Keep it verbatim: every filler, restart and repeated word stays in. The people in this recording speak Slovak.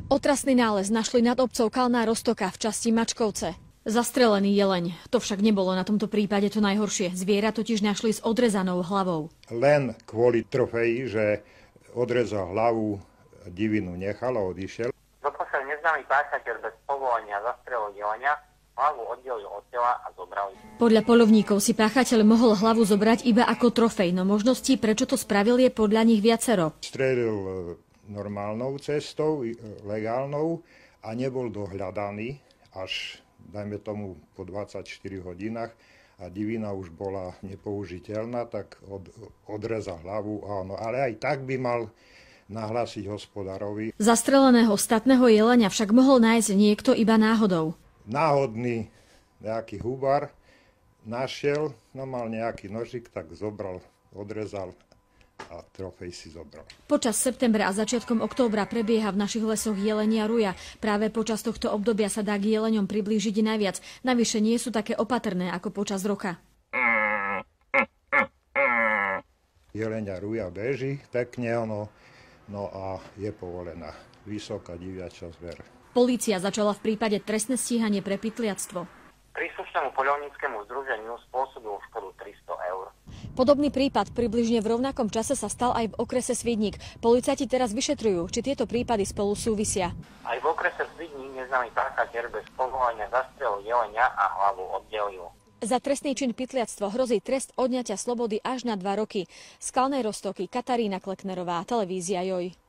Otrasný nález našli nad obcov Kalná Roztoka v časti Mačkovce. Zastrelený jeleň. To však nebolo na tomto prípade to najhoršie. Zviera totiž našli s odrezanou hlavou. Len kvôli trofeji, že odrezal hlavu, divinu nechal a odišiel. Doposiaľ neznámy páchateľ bez povolenia zastrelil jelenia, hlavu oddelil od tela a zobral. Podľa poľovníkov si páchateľ mohol hlavu zobrať iba ako trofej, no možností, prečo to spravil, je podľa nich viacero. Strelil normálnou cestou, legálnou a nebol dohľadaný až, dajme tomu, po dvadsaťštyri hodinách a divina už bola nepoužiteľná, tak od, odrezal hlavu, áno, ale aj tak by mal nahlásiť hospodárovi. Zastreleného statného jelenia však mohol nájsť niekto iba náhodou. Náhodný nejaký hubár našiel, no mal nejaký nožik, tak zobral, odrezal a trofej si zobral. Počas septembra a začiatkom októbra prebieha v našich lesoch jelenia ruja. Práve počas tohto obdobia sa dá k jeleňom priblížiť najviac. Navyše nie sú také opatrné ako počas roka. Jelenia ruja beží pekne, ono, no a je povolená vysoká diviačia zver. Polícia začala v prípade trestné stíhanie pre pytliactvo. Príslušnému poľovníckemu združeniu spôsobil škodu tristo eur. Podobný prípad približne v rovnakom čase sa stal aj v okrese Svidník. Policajti teraz vyšetrujú, či tieto prípady spolu súvisia. Aj v okrese Svidník neznámy páchateľ bez povolenia zastrelil jelenia a hlavu oddelil. Za trestný čin pytliactvo hrozí trest odňatia slobody až na dva roky. Z Kalnej Roztoky Katarína Kleknerová, televízia Joj.